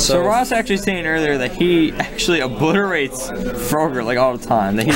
So Ross actually saying earlier that he actually obliterates Frogger like all the time. That he's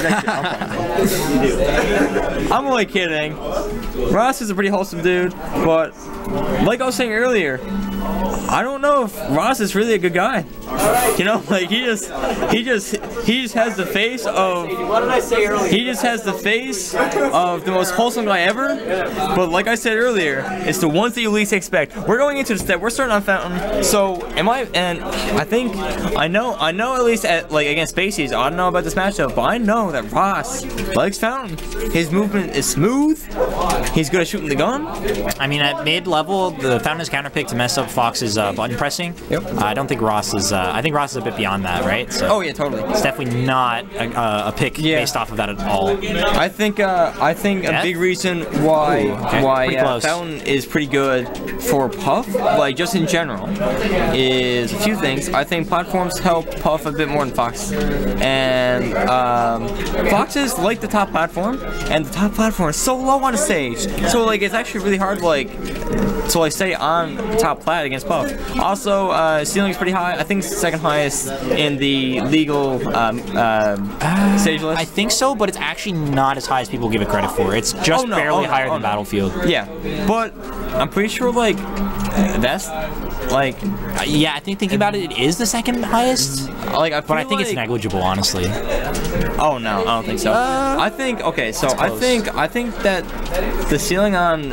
actually I'm only kidding. Ross is a pretty wholesome dude, but like I was saying earlier, I don't know if Ross is really a good guy. You know, like he just has the face of. What did I say earlier? He just has the face of the most wholesome guy ever. But like I said earlier, it's the ones that you least expect. We're going into the step. We're starting on Fountain. So am I? And I think I know at least at like against Spaceys. I don't know about this matchup, but I know that Ross likes Fountain. His movement is smooth. He's good at shooting the gun. I mean, at mid level, the Fountain is counterpick to mess up Fox's button pressing. Yep. I don't think Ross is. I think Ross is a bit beyond that, right? So oh yeah, totally. It's definitely not a pick based off of that at all. I think a big reason why Fountain is pretty good for Puff, like just in general, is a few things. I think platforms help Puff a bit more than Fox, and Foxes like the top platform, and the top platform is so low on the stage, so like it's actually really hard to stay on top plat against Puff. Also, ceiling is pretty high. I think it's the second highest in the legal stage list. I think so, but it's actually not as high as people give it credit for. It's just barely higher than Battlefield. Yeah, but I'm pretty sure like that's like yeah. I think thinking about it, it is the second highest. Like, but I think it's negligible, honestly. Oh no, I don't think so. I think okay, so I think that the ceiling on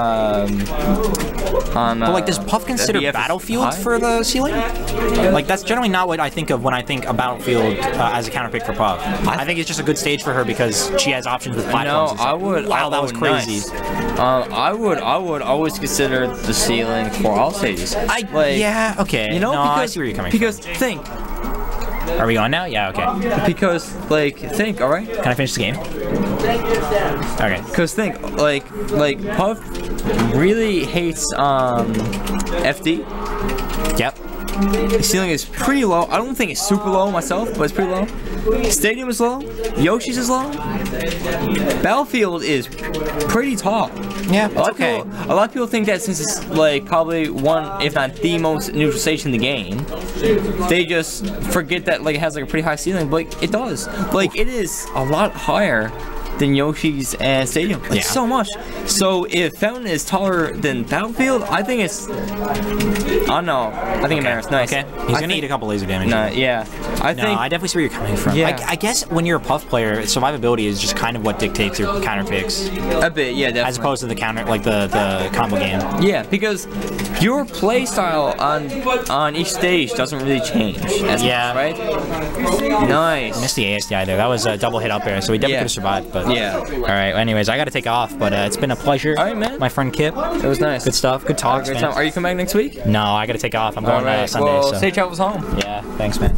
but like, does Puff consider Battlefield for the ceiling? Like, that's generally not what I think of when I think of Battlefield as a counterpick for Puff. I think it's just a good stage for her because she has options with platforms. No, I would. Wow, that was crazy. Nice. I would always consider the ceiling for all stages. Yeah, okay. You know, no, because, I see where you're coming because from. think. Are we going now? Yeah, okay. Because, like, think, alright? Can I finish the game? Okay. Because think, like Puff really hates, FD. Yep. The ceiling is pretty low. I don't think it's super low myself, but it's pretty low. Stadium is low. Yoshi's is low. Battlefield is pretty tall. Yeah, it's okay. A lot of people think that since it's like probably one, if not the most neutral stage in the game, they just forget that like it has like a pretty high ceiling. But like, it does. Like it is a lot higher than Yoshi's and Stadium. Like so much. So if Fountain is taller than Battlefield, I think it's. I don't know. I think it matters. Nice. Okay. He's gonna eat a couple laser damage. Yeah. I definitely see where you're coming from. Yeah. I guess when you're a Puff player, survivability is just kind of what dictates your counter picks. A bit, yeah, definitely. As opposed to the counter, like the combo game. Yeah, because your play style on each stage doesn't really change as much, right? Nice. Missed the ASDI there. That was a double hit up air, so we definitely could have survived. But yeah. All right. Anyways, I got to take off, but it's been a pleasure. All right, man. My friend Kip. It was nice. Good stuff. Good talks, man. Are you coming back next week? No, I got to take off. I'm going Sunday. Well, so. safe travels home. Yeah. Thanks, man.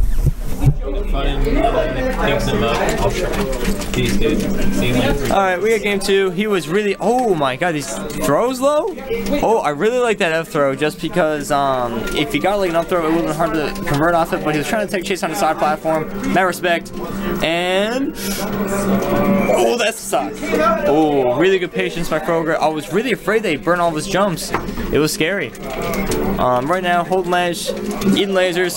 Alright, we got game 2. He was really, oh my god, these throws low? Oh, I really like that F throw just because if he got like an up throw, it would have been hard to convert off it, but he was trying to take chase on the side platform. Mad respect. And oh, that's a sock. Oh, really good patience by Frogger. I was really afraid that he'd burn all of his jumps. It was scary. Right now, holding ledge, eating lasers.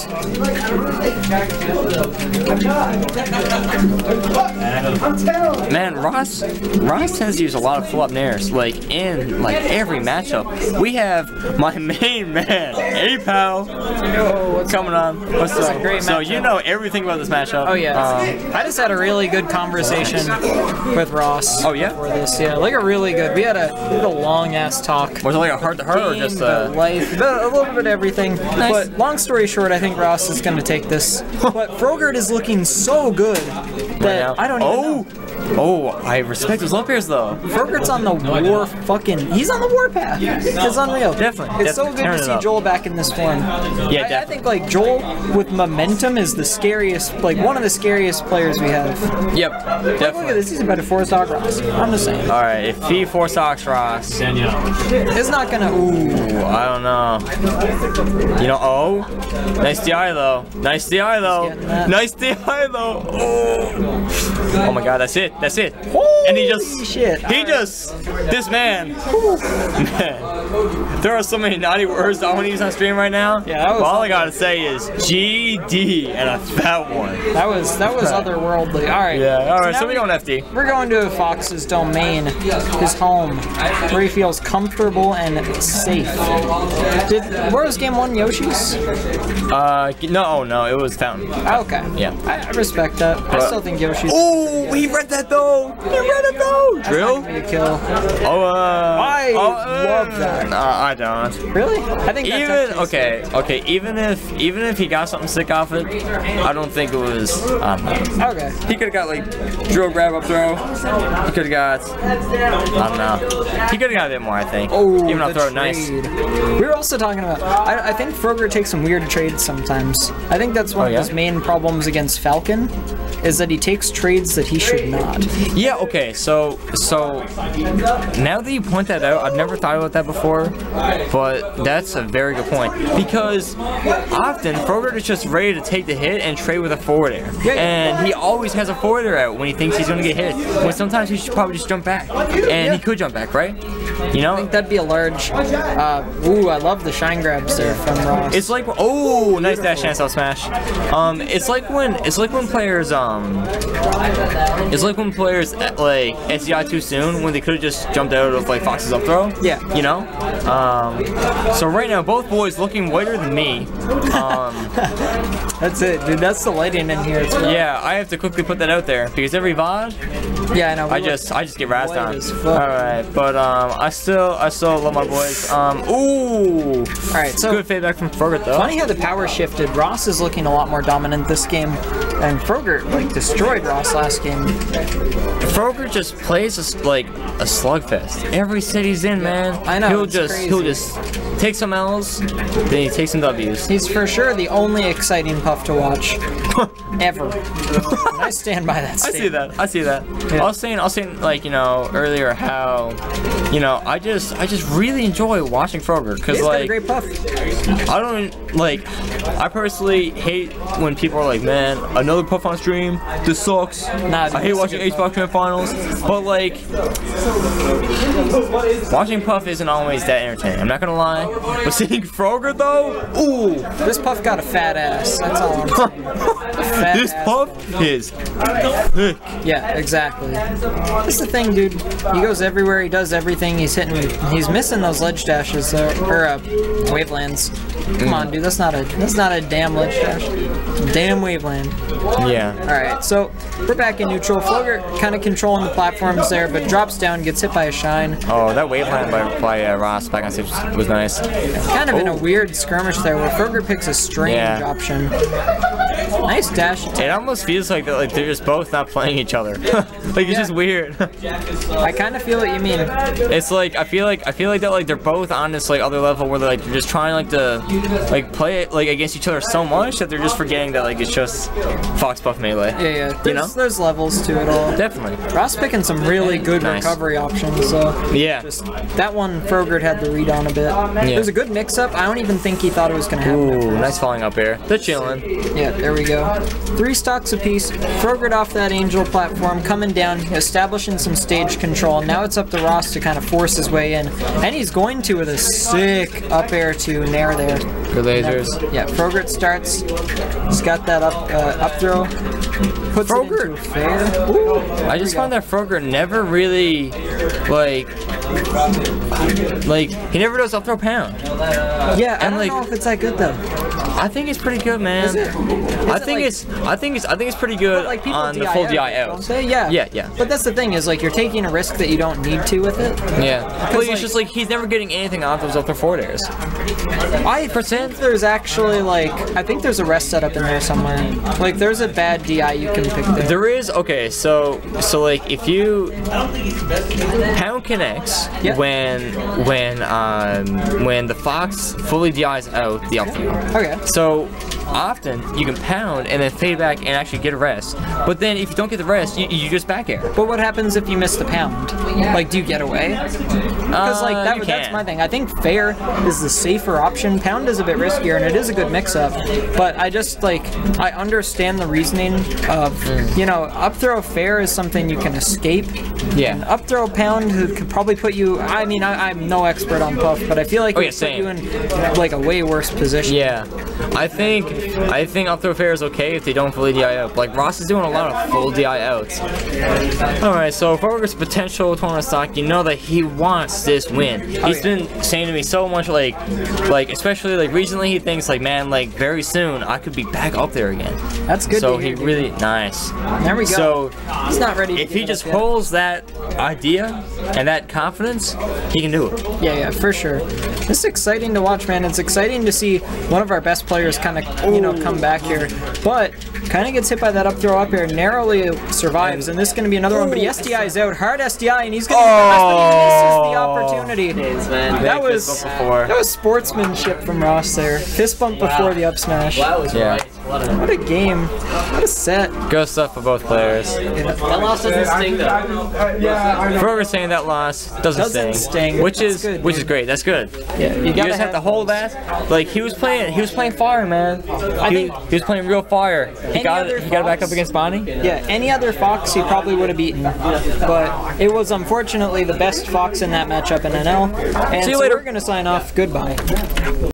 Man, Ross tends to use a lot of flip nairs, like in like every matchup. We have my main man, A-Pal, coming on. What's up? A great so matchup. you know everything about this matchup. Oh yeah. I just had a really good conversation with Ross. Oh yeah. For this, yeah, like a really good. We had a long ass talk. Was it like a heart to heart or just life, a little bit of everything. Nice. But long story short, I think Ross is going to take this. But Frogert is looking so good that I don't even know. Oh, I respect his love pairs though. Frogert's on the war fucking. He's on the war path. It's unreal. Definitely. It's so good to see Joel back in this form. Yeah, I think like Joel with momentum is the scariest, like one of the scariest players we have. Yep. Like, look at this. He's about to force stock Ross. I'm just saying. All right, if he four stocks Ross, it's not gonna. Ooh, I don't know. You know, oh, nice DI though. Nice DI though. Nice DI though. Oh my God, that's it. That's it. Holy And he just, shit. this man, there are so many naughty words I want to use on stream right now. Yeah, that was all I gotta say is GD and a fat one. That was otherworldly. All right. Yeah. All right. So now we going FD. We're going to Fox's domain, his home, where he feels comfortable and safe. Where was game 1, Yoshi's? No, it was Fountain. Okay. Yeah. I respect that. I still think Yoshi's. Oh, he read that though. He read it though. Drill. Be a kill. Oh, I love that. I don't. Really? I think that's okay. Even if he got something sick off it, I don't think it was. Okay. He could have got like drill, grab, up, throw. He could have got. I don't know. He could have got a bit more. I think. Oh, even though throw trade. nice. We were also talking about. I think Frogger takes some weird trades sometimes. I think that's one of his main problems against Falcon, is that he takes trades that he should not. Yeah. Okay. So now that you point that out, I've never thought about that before, but that's a very good point, because often Frogger is just ready to take the hit and trade with a forward air, and he always has a forward air out when he thinks he's going to get hit, when sometimes he should probably just jump back, and he could jump back, right? You know? I think that'd be a large. Ooh, I love the shine grabs there from Ross. It's like, oh, nice dash chance out smash. It's like when players like SDI too soon, when they could have just jumped out of like Fox's up throw. Yeah. You know? So right now, both boys looking whiter than me. That's it, dude. That's the lighting in here. Yeah, I have to quickly put that out there because every VOD, yeah, I know. I just get razzed on. All right, but I still love my boys. Ooh. All right, so good feedback from Frogger though. Funny how the power shifted. Ross is looking a lot more dominant this game, and Frogger like destroyed Ross last game. Frogger just plays like a slugfest. Every set he's in, man. I know. He'll just take some L's, then he takes some W's. He's for sure the only exciting Puff to watch ever. And I stand by that statement. I see that. Yeah. I was saying like, you know, earlier how, you know, I just really enjoy watching Frogger, because like, got a great Puff. I don't like. I personally hate when people are like, man, another Puff on stream. This sucks. Nah, I hate watching Xbox Grand Finals, but like, watching Puff isn't always that entertaining. I'm not gonna lie, but seeing Frogger though, ooh, this Puff got a fat ass. That's all I'm saying. This Puff is thick. Yeah, exactly. That's the thing, dude. He goes everywhere. He does everything. He's missing those ledge dashes or wavelands. Come on, dude. That's not a damn ledge dash. Damn waveland. Yeah. All right, so we're back in neutral. Frogger kind of controlling the platforms there, but drops down, gets hit by a shine. Oh, that waveland by Ross back on stage was nice. Kind of in a weird skirmish there, where Frogger picks a strange option. Nice dash attack. It almost feels like they're just both not playing each other. Like it's just weird. I kind of feel what you mean. It's like I feel like that like they're both on this like other level where they're just trying like to like play it like against each other so much that they're just forgetting that like it's just Fox Puff melee. Yeah. There's levels to it all. Definitely. Ross picking some really good recovery options. So yeah. Just that one Frogger had to read on a bit. Yeah. It was a good mix-up. I don't even think he thought it was gonna happen. Ooh, nice falling up air. They're chilling. Yeah, there we go. 3 stocks apiece. Froggered off that angel platform, coming down, establishing some stage control. Now it's up to Ross to kind of force his way in, and he's going to with a sick up air to Nair there. Good lasers. Yeah, Frogger starts. He's got that up throw. Puts Frogger. it into fair. Ooh, I just found that Frogger never really like he never does up throw pound. Yeah, I don't know if it's that good though. I think it's pretty good, man. I think it's pretty good on the full DI out. Yeah. But that's the thing is like you're taking a risk that you don't need to with it. Yeah. Well, it's just like he's never getting anything off those up throw forward airs. I think there's actually I think there's a rest setup in there somewhere. Like there's a bad DI you can pick there. There is. Okay, so like if you pound connects when the Fox fully DIs out the up throw. Okay. So often you can pound and then fade back and actually get a rest. But then if you don't get the rest, you just back air. But what happens if you miss the pound? Like, do you get away? Because like that's my thing. I think fair is the safer option. Pound is a bit riskier, and it is a good mix-up. But I just like I understand the reasoning of you know, up throw fair is something you can escape. Yeah. And up throw pound could probably put you. I mean, I'm no expert on Puff, but I feel like it would put you in like a way worse position. Yeah. I think up throw fair is okay if they don't fully DI out. Like Ross is doing a lot of full DI outs. Alright, so Forger's potential tournament stock, you know that he wants this win. He's been saying to me so much like especially like recently he thinks like, man, like very soon I could be back up there again. That's good. So he really nice. There we go. So he's not ready. If he just holds that idea and that confidence, he can do it. Yeah, for sure. This is exciting to watch, man. It's exciting to see one of our best players kind of, you know, come back here. But kind of gets hit by that up throw up air, narrowly survives, and this is going to be another one. But he SDI's out, hard SDI, and he's going to be the best, but he misses the opportunity. That was sportsmanship from Ross there. Fist bump before the up smash. Yeah. What a game. What a set. Good stuff for both players. That loss doesn't sting though. Forger's saying that loss doesn't sting. Which is great. That's good. Yeah, you just have to hold that. Like he was playing fire, man. He was playing real fire. He got it back up against Bonnie. Yeah, any other Fox he probably would have beaten, but it was unfortunately the best Fox in that matchup in NL. And see you later. We're gonna sign off. Goodbye.